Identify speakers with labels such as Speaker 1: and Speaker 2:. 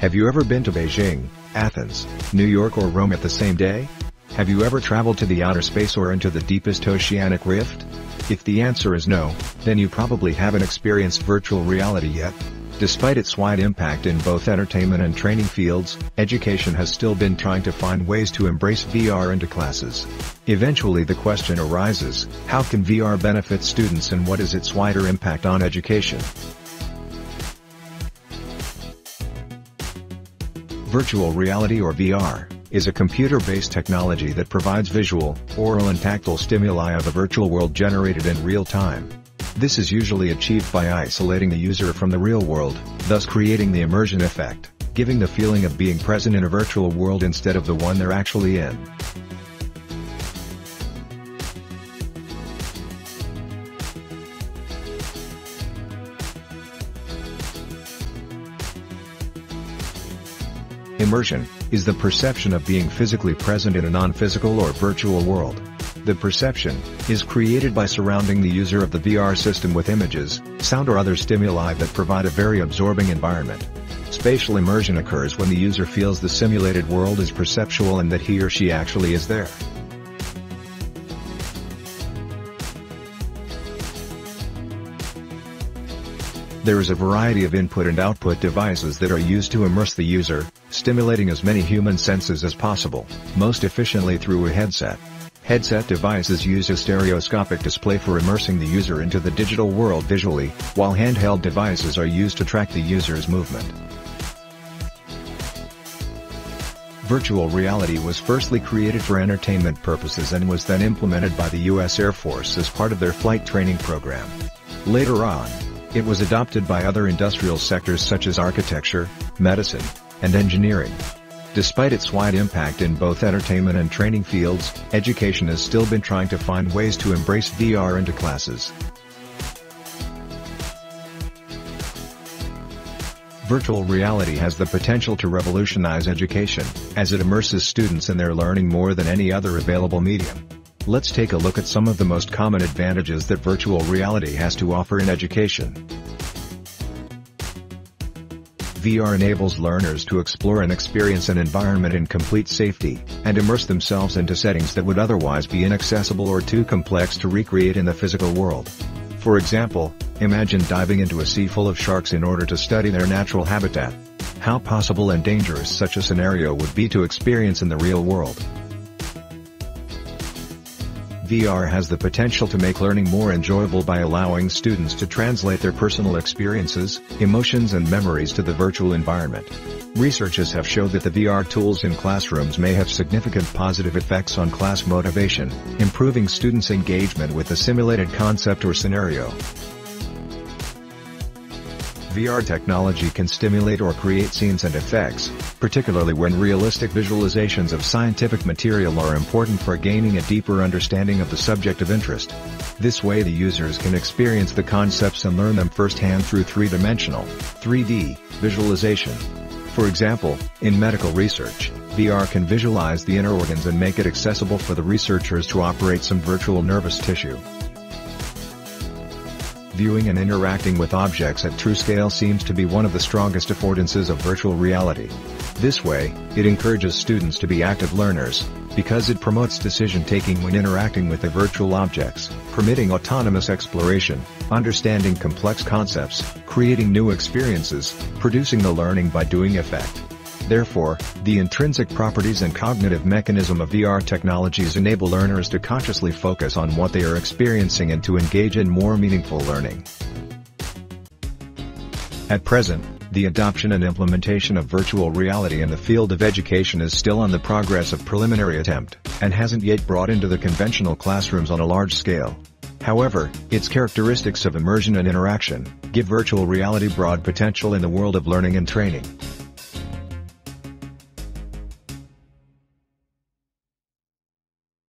Speaker 1: Have you ever been to Beijing, Athens, New York or Rome at the same day? Have you ever traveled to the outer space or into the deepest oceanic rift? If the answer is no, then you probably haven't experienced virtual reality yet. Despite its wide impact in both entertainment and training fields, education has still been trying to find ways to embrace VR into classes. Eventually the question arises, how can VR benefit students and what is its wider impact on education? Virtual reality or VR is a computer-based technology that provides visual, oral and tactile stimuli of a virtual world generated in real time. This is usually achieved by isolating the user from the real world, thus creating the immersion effect, giving the feeling of being present in a virtual world instead of the one they're actually in. Immersion is the perception of being physically present in a non-physical or virtual world. The perception is created by surrounding the user of the VR system with images, sound or other stimuli that provide a very absorbing environment. Spatial immersion occurs when the user feels the simulated world is perceptual and that he or she actually is there. There is a variety of input and output devices that are used to immerse the user, stimulating as many human senses as possible, most efficiently through a headset. Headset devices use a stereoscopic display for immersing the user into the digital world visually, while handheld devices are used to track the user's movement. Virtual reality was firstly created for entertainment purposes and was then implemented by the U.S. Air Force as part of their flight training program. Later on, it was adopted by other industrial sectors such as architecture, medicine, and engineering. Despite its wide impact in both entertainment and training fields, education has still been trying to find ways to embrace VR into classes. Virtual reality has the potential to revolutionize education, as it immerses students in their learning more than any other available medium. Let's take a look at some of the most common advantages that virtual reality has to offer in education. VR enables learners to explore and experience an environment in complete safety, and immerse themselves into settings that would otherwise be inaccessible or too complex to recreate in the physical world. For example, imagine diving into a sea full of sharks in order to study their natural habitat. How possible and dangerous such a scenario would be to experience in the real world. VR has the potential to make learning more enjoyable by allowing students to translate their personal experiences, emotions and memories to the virtual environment. Researchers have shown that the VR tools in classrooms may have significant positive effects on class motivation, improving students' engagement with the simulated concept or scenario. VR technology can stimulate or create scenes and effects, particularly when realistic visualizations of scientific material are important for gaining a deeper understanding of the subject of interest. This way the users can experience the concepts and learn them firsthand through three-dimensional, 3D, visualization. For example, in medical research, VR can visualize the inner organs and make it accessible for the researchers to operate some virtual nervous tissue. Viewing and interacting with objects at true scale seems to be one of the strongest affordances of virtual reality. This way, it encourages students to be active learners, because it promotes decision-taking when interacting with the virtual objects, permitting autonomous exploration, understanding complex concepts, creating new experiences, producing the learning by doing effect. Therefore, the intrinsic properties and cognitive mechanism of VR technologies enable learners to consciously focus on what they are experiencing and to engage in more meaningful learning. At present, the adoption and implementation of virtual reality in the field of education is still on the progress of preliminary attempt, and hasn't yet brought into the conventional classrooms on a large scale. However, its characteristics of immersion and interaction give virtual reality broad potential in the world of learning and training.